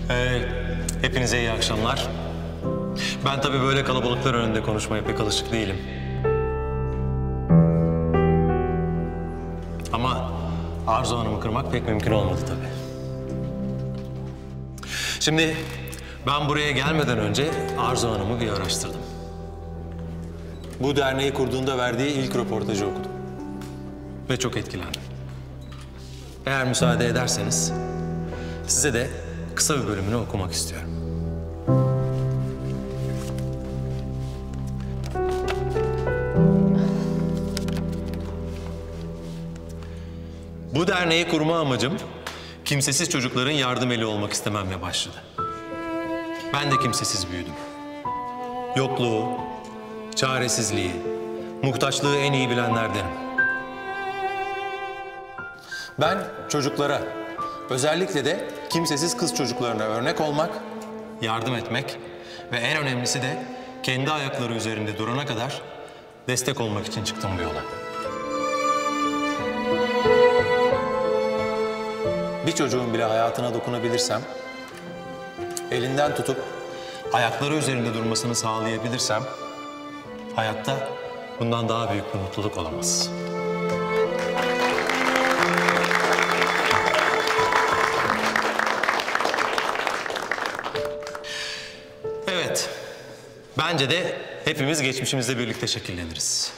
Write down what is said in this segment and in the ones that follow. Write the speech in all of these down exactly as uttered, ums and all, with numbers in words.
Ee, hepinize iyi akşamlar. Ben tabii böyle kalabalıklar önünde konuşmaya pek alışık değilim. Ama Arzu Hanım'ı kırmak pek mümkün olmadı tabii. Şimdi ben buraya gelmeden önce Arzu Hanım'ı bir araştırdım. Bu derneği kurduğunda verdiği ilk röportajı okudum. Ve çok etkilendim. Eğer müsaade ederseniz size de kısa bir bölümünü okumak istiyorum. Bu derneği kurma amacım kimsesiz çocukların yardım eli olmak istememle başladı. Ben de kimsesiz büyüdüm. Yokluğu, çaresizliği, muhtaçlığı en iyi bilenlerdenim. Ben çocuklara, özellikle de kimsesiz kız çocuklarına örnek olmak, yardım etmek ve en önemlisi de kendi ayakları üzerinde durana kadar destek olmak için çıktım bu yola. Bir çocuğun bile hayatına dokunabilirsem, elinden tutup ayakları üzerinde durmasını sağlayabilirsem, hayatta bundan daha büyük bir mutluluk olamaz. Evet, bence de hepimiz geçmişimizle birlikte şekilleniriz.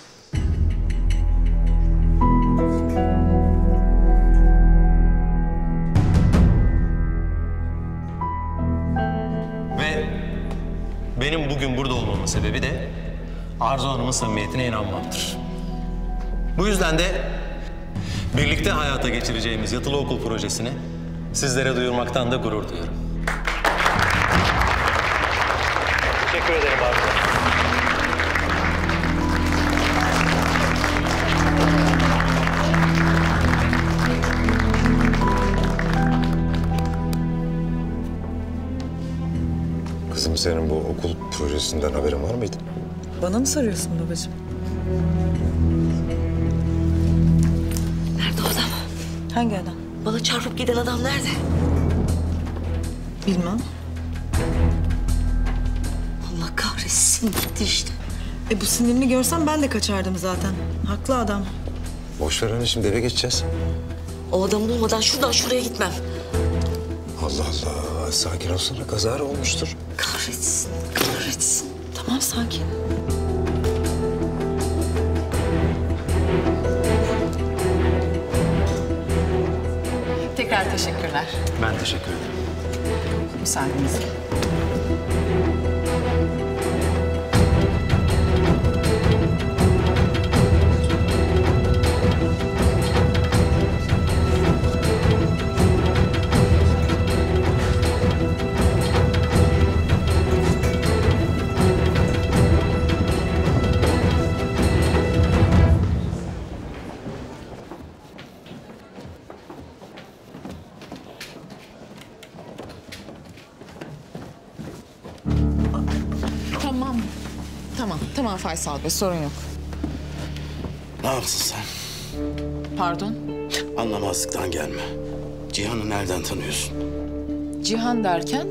Ve benim bugün burada olmamın sebebi de Arzu Hanım'ın samimiyetine inanmamdır. Bu yüzden de birlikte hayata geçireceğimiz yatılı okul projesini sizlere duyurmaktan da gurur duyuyorum. Teşekkür ederim Arzu. Kızım, senin bu okul projesinden haberin var mıydı? Bana mı soruyorsun babacığım? Nerede o adam? Hangi adam? Bana çarpıp giden adam nerede? Bilmem. Allah kahretsin, gitti işte. E bu sinirini görsem ben de kaçardım zaten. Haklı adam. Boş ver anne, şimdi eve geçeceğiz. O adamı bulmadan şuradan şuraya gitmem. Allah Allah, sakin olsana, kaza olmuştur. Kahretsin, kahretsin. Tamam, sakin. Tekrar teşekkürler. Ben teşekkür ederim. Müsaadenizle. Tamam. Tamam, tamam Faysal Bey, sorun yok. Ne yaptın sen? Pardon? Anlamazlıktan gelme. Cihan'ı nereden tanıyorsun? Cihan derken?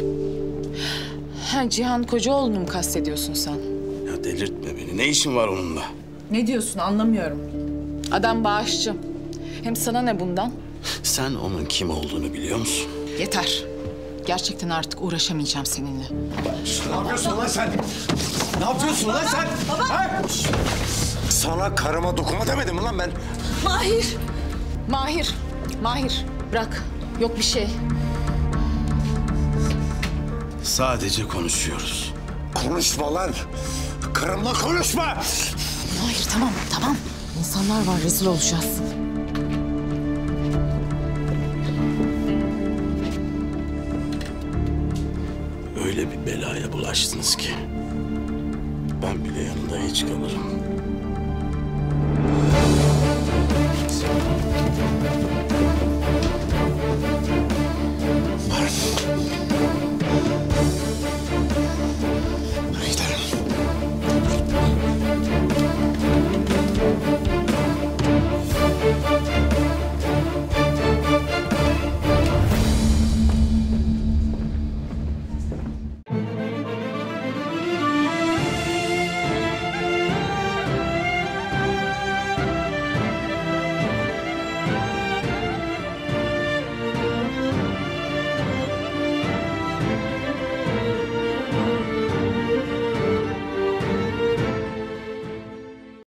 Ha, Cihan Kocaoğlu'nu mu kastediyorsun sen? Ya delirtme beni. Ne işin var onunla? Ne diyorsun, anlamıyorum. Adam bağışçı. Hem sana ne bundan? Sen onun kim olduğunu biliyor musun? Yeter. Gerçekten artık uğraşamayacağım seninle. Ne yapıyorsun lan sen? Ne yapıyorsun lan sen? Baba! Ha? Sana karıma dokunma demedim mi lan ben? Mahir! Mahir, Mahir bırak. Yok bir şey. Sadece konuşuyoruz. Konuşma lan! Karımla konuşma! Mahir tamam, tamam. İnsanlar var, rezil olacağız. Öyle bir belaya bulaştınız ki ben bile yanında hiç kalırım.